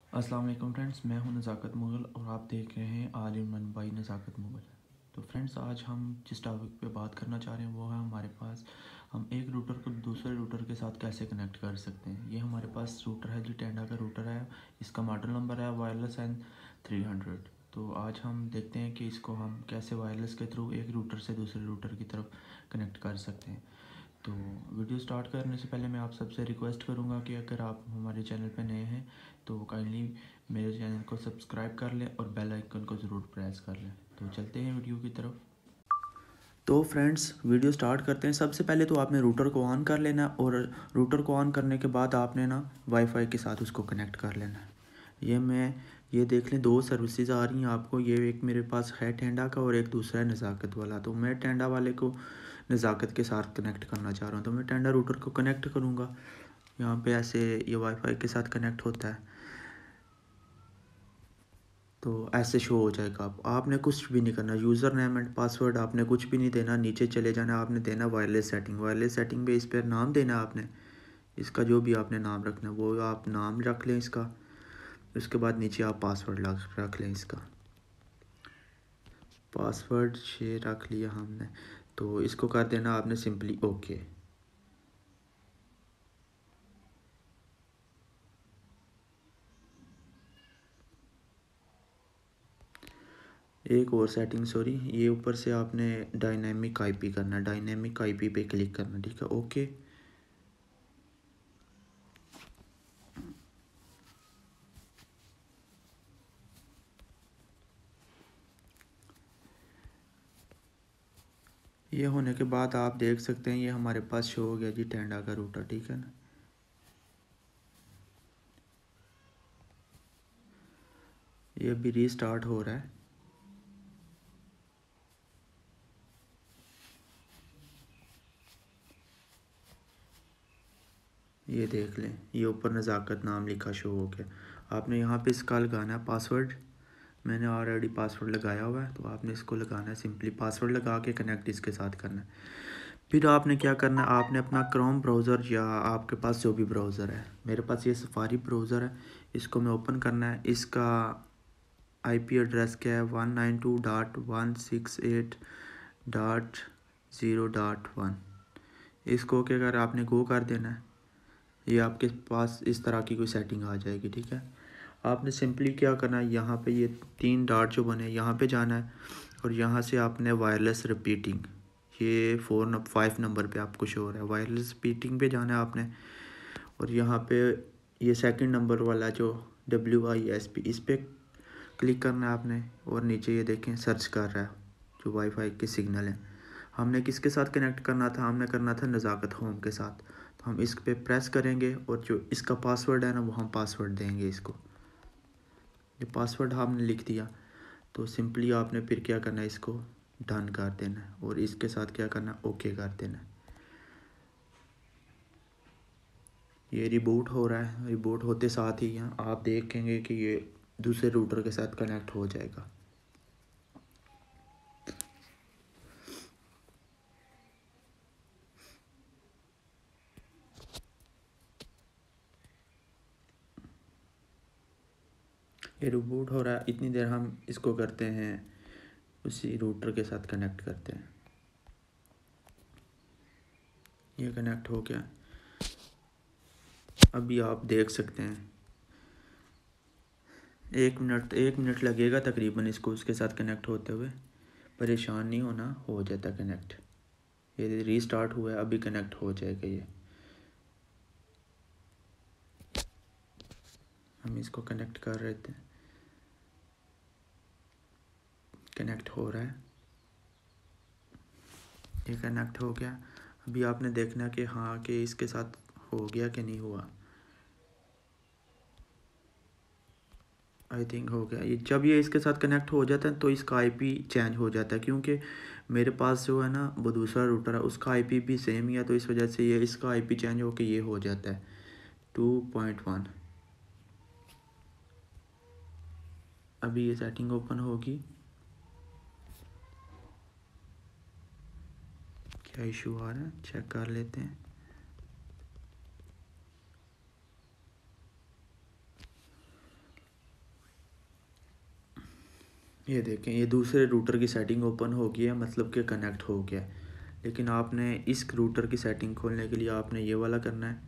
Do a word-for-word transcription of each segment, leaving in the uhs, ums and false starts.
अस्सलाम वालेकुम फ्रेंड्स, मैं हूं नज़ाकत मुग़ल और आप देख रहे हैं all in one by Nazakat Mughal. तो फ्रेंड्स, आज हम जिस टॉपिक पे बात करना चाह रहे हैं वो है हमारे पास हम एक रूटर को दूसरे रूटर के साथ कैसे कनेक्ट कर सकते हैं। ये हमारे पास रूटर है जी, टेंडा का रूटर है। इसका मॉडल नंबर है वायरलेस एन थ्री हंड्रेड। तो आज हम देखते हैं कि इसको हम कैसे वायरलेस के थ्रू एक रूटर से दूसरे रूटर की तरफ कनेक्ट कर सकते हैं। तो वीडियो स्टार्ट करने से पहले मैं आप सबसे रिक्वेस्ट करूंगा कि अगर आप हमारे चैनल पर नए हैं तो काइंडली मेरे चैनल को सब्सक्राइब कर लें और बेल आइकन को ज़रूर प्रेस कर लें। तो चलते हैं वीडियो की तरफ। तो फ्रेंड्स, वीडियो स्टार्ट करते हैं। सबसे पहले तो आपने रूटर को ऑन कर लेना और रूटर को ऑन करने के बाद आपने ना वाईफाई के साथ उसको कनेक्ट कर लेना है। ये मैं ये देख लें, दो सर्विसेज आ रही हैं आपको। ये एक मेरे पास है टेंडा का और एक दूसरा है नज़ाकत वाला। तो मैं टेंडा वाले को नज़ाकत के साथ कनेक्ट करना चाह रहा हूँ, तो मैं टेंडा रूटर को कनेक्ट करूँगा। यहाँ पे ऐसे ये वाईफाई के साथ कनेक्ट होता है, तो ऐसे शो हो जाएगा। आप आपने कुछ भी नहीं करना, यूज़र नेम एंड पासवर्ड आपने कुछ भी नहीं देना। नीचे चले जाना, आपने देना वायरलेस सेटिंग। वायरलेस सेटिंग पे इस पर नाम देना आपने, इसका जो भी आपने नाम रखना है वो आप नाम रख लें इसका। उसके बाद नीचे आप पासवर्ड रख लें इसका। पासवर्ड ये रख लिया हमने, तो इसको कर देना आपने सिंपली ओके। एक और सेटिंग, सॉरी, ये ऊपर से आपने डायनेमिक आईपी करना। डायनेमिक आईपी पे क्लिक करना, ठीक है, ओके। ये होने के बाद आप देख सकते हैं ये हमारे पास शो हो गया जी, टेंडा का रूटर, ठीक है ना। ये अभी रीस्टार्ट हो रहा है। ये देख लें, ये ऊपर नज़ाकत नाम लिखा शो हो गया। आपने यहाँ पे इसका लगाना है पासवर्ड। मैंने ऑलरेडी पासवर्ड लगाया हुआ है, तो आपने इसको लगाना है। सिंपली पासवर्ड लगा के कनेक्ट इसके साथ करना है। फिर आपने क्या करना है, आपने अपना क्रोम ब्राउज़र या आपके पास जो भी ब्राउज़र है, मेरे पास ये सफारी ब्राउज़र है, इसको मैं ओपन करना है। इसका आईपी एड्रेस क्या है, one nine two dot one six eight dot zero dot one. इसको क्या कर आपने गो कर देना है। ये आपके पास इस तरह की कोई सेटिंग आ जाएगी, ठीक है। आपने सिंपली क्या करना है, यहाँ पे ये तीन डॉट जो बने यहाँ पे जाना है और यहाँ से आपने वायरलेस रिपीटिंग, ये फोर न फाइव नंबर पे आपको शो हो रहा है, वायरलेस रिपीटिंग पे जाना है आपने। और यहाँ पे ये सेकंड नंबर वाला जो डब्ल्यू आई एस पी, इस पर क्लिक करना है आपने। और नीचे ये देखें सर्च कर रहा है जो वाईफाई के सिग्नल हैं। हमने किसके साथ कनेक्ट करना था, हमने करना था नज़ाकत होम के साथ। तो हम इस पे प्रेस करेंगे और जो इसका पासवर्ड है ना वो हम पासवर्ड देंगे इसको। ये पासवर्ड हमने लिख दिया, तो सिंपली आपने फिर क्या करना है, इसको डन कर देना है और इसके साथ क्या करना है, ओके कर देना है। ये रिबूट हो रहा है। रिबूट होते साथ ही यहाँ आप देखेंगे कि ये दूसरे रूटर के साथ कनेक्ट हो जाएगा। ये रिबूट हो रहा है, इतनी देर हम इसको करते हैं, उसी रूटर के साथ कनेक्ट करते हैं। ये कनेक्ट हो गया। अभी आप देख सकते हैं एक मिनट एक मिनट लगेगा तकरीबन इसको उसके साथ कनेक्ट होते हुए। परेशान नहीं होना, हो जाता कनेक्ट। ये रीस्टार्ट हुआ है, अभी कनेक्ट हो जाएगा। ये हम इसको कनेक्ट कर रहे थे, कनेक्ट हो रहा है। ये कनेक्ट हो गया। अभी आपने देखना कि हाँ कि इसके साथ हो गया कि नहीं हुआ। आई थिंक हो गया। ये जब ये इसके साथ कनेक्ट हो जाता है तो इसका आईपी चेंज हो जाता है, क्योंकि मेरे पास जो है ना वो दूसरा रूटर है, उसका आईपी भी सेम ही है। तो इस वजह से ये इसका आईपी चेंज होकर ये हो जाता है टू पॉइंट वन। अभी ये सेटिंग ओपन होगी, क्या इशू आ रहा है चेक कर लेते हैं। ये देखें, ये दूसरे रूटर की सेटिंग ओपन हो गई है, मतलब कि कनेक्ट हो गया है। लेकिन आपने इस रूटर की सेटिंग खोलने के लिए आपने ये वाला करना है।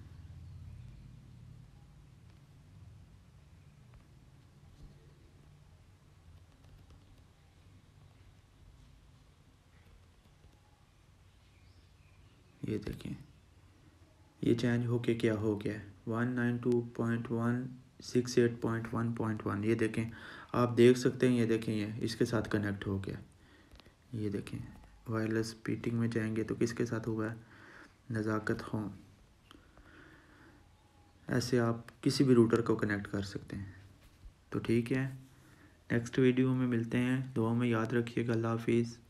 ये देखें, ये चेंज होके क्या हो गया है, one nine two point one six eight point one point one. ये देखें, आप देख सकते हैं, ये देखें, ये इसके साथ कनेक्ट हो गया। ये देखें, वायरलेस मीटिंग में जाएंगे तो किसके साथ हुआ है, नज़ाकत होम। ऐसे आप किसी भी रूटर को कनेक्ट कर सकते हैं। तो ठीक है, नेक्स्ट वीडियो में मिलते हैं। दुआ में याद रखिएगा। अल्लाह हाफिज़।